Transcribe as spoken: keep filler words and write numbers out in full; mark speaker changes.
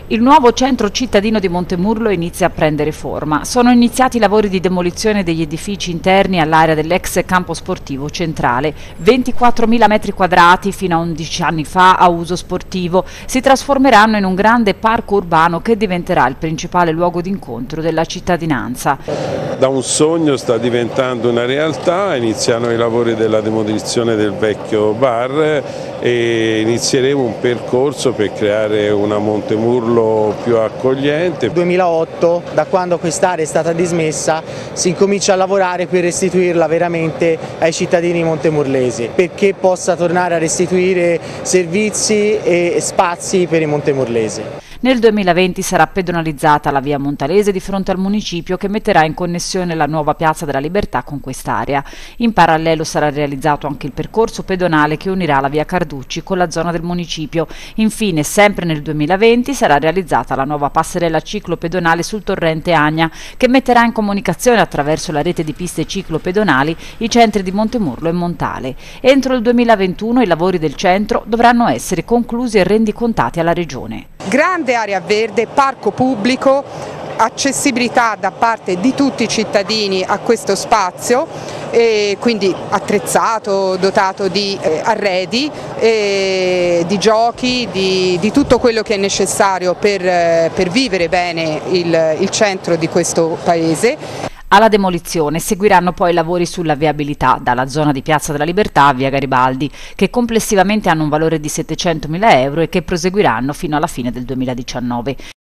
Speaker 1: Il nuovo centro cittadino di Montemurlo inizia a prendere forma. Sono iniziati i lavori di demolizione degli edifici interni all'area dell'ex campo sportivo centrale. ventiquattromila metri quadrati fino a undici anni fa a uso sportivo si trasformeranno in un grande parco urbano che diventerà il principale luogo d'incontro della cittadinanza.
Speaker 2: Da un sogno sta diventando una realtà, iniziano i lavori della demolizione del vecchio bar e inizieremo un percorso per creare una Montemurlo più accogliente.
Speaker 3: duemilaotto, da quando quest'area è stata dismessa, si incomincia a lavorare per restituirla veramente ai cittadini montemurlesi, perché possa tornare a restituire servizi e spazi per i montemurlesi.
Speaker 1: Nel duemilaventi sarà pedonalizzata la via Montalese di fronte al municipio, che metterà in connessione la nuova Piazza della Libertà con quest'area. In parallelo sarà realizzato anche il percorso pedonale che unirà la via Carducci con la zona del municipio. Infine, sempre nel duemilaventi, sarà realizzata la nuova passerella ciclopedonale sul torrente Agna, che metterà in comunicazione attraverso la rete di piste ciclopedonali i centri di Montemurlo e Montale. Entro il duemilaventuno i lavori del centro dovranno essere conclusi e rendicontati alla Regione.
Speaker 4: Grande area verde, parco pubblico, accessibilità da parte di tutti i cittadini a questo spazio, e quindi attrezzato, dotato di eh, arredi, e di giochi, di, di tutto quello che è necessario per, eh, per vivere bene il, il centro di questo paese.
Speaker 1: Alla demolizione seguiranno poi lavori sulla viabilità dalla zona di Piazza della Libertà a via Garibaldi, che complessivamente hanno un valore di settecentomila euro e che proseguiranno fino alla fine del duemiladiciannove.